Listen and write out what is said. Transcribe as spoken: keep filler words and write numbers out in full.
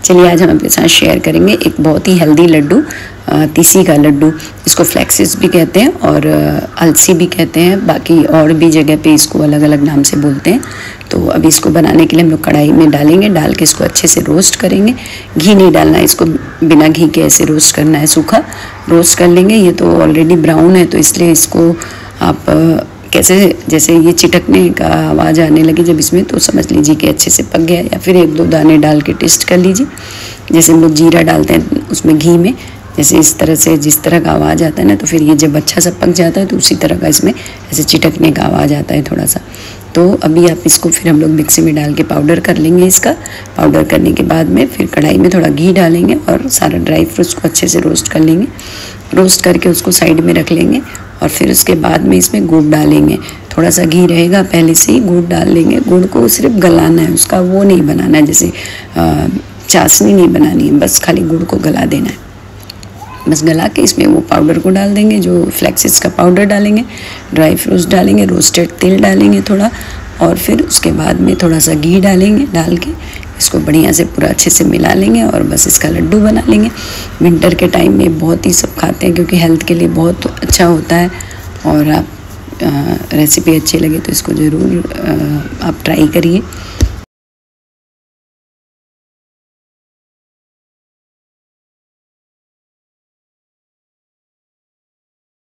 चलिए आज हम आपके साथ शेयर करेंगे एक बहुत ही हेल्दी लड्डू, तीसी का लड्डू। इसको फ्लैक्सिस भी कहते हैं और अलसी भी कहते हैं, बाकी और भी जगह पे इसको अलग अलग नाम से बोलते हैं। तो अभी इसको बनाने के लिए हम लोग कढ़ाई में डालेंगे, डाल के इसको अच्छे से रोस्ट करेंगे। घी नहीं डालना है, इसको बिना घी के ऐसे रोस्ट करना है, सूखा रोस्ट कर लेंगे। ये तो ऑलरेडी ब्राउन है तो इसलिए इसको आप कैसे, जैसे ये चिटकने का आवाज़ आने लगी जब इसमें, तो समझ लीजिए कि अच्छे से पक गया। या फिर एक दो दाने डाल के टेस्ट कर लीजिए, जैसे हम लोग जीरा डालते हैं उसमें घी में, जैसे इस तरह से जिस तरह का आवाज़ आता है ना, तो फिर ये जब अच्छा सा पक जाता है तो उसी तरह का इसमें ऐसे चिटकने का आवाज़ आता है थोड़ा सा। तो अभी आप इसको फिर हम लोग मिक्सी में डाल के पाउडर कर लेंगे। इसका पाउडर करने के बाद में फिर कढ़ाई में थोड़ा घी डालेंगे और सारा ड्राई फ्रूट्स को अच्छे से रोस्ट कर लेंगे। रोस्ट करके उसको साइड में रख लेंगे और फिर उसके बाद में इसमें गुड़ डालेंगे। थोड़ा सा घी रहेगा, पहले से ही गुड़ डाल लेंगे। गुड़ को सिर्फ गलाना है, उसका वो नहीं बनाना है, जैसे चाशनी नहीं बनानी है, बस खाली गुड़ को गला देना है। बस गला के इसमें वो पाउडर को डाल देंगे, जो फ्लैक्सिस का पाउडर डालेंगे, ड्राई फ्रूट्स डालेंगे, रोस्टेड तेल डालेंगे थोड़ा, और फिर उसके बाद में थोड़ा सा घी डालेंगे। डाल के इसको बढ़िया से पूरा अच्छे से मिला लेंगे और बस इसका लड्डू बना लेंगे। विंटर के टाइम में बहुत ही सब खाते हैं क्योंकि हेल्थ के लिए बहुत अच्छा होता है। और आप रेसिपी अच्छी लगे तो इसको ज़रूर आप ट्राई करिए।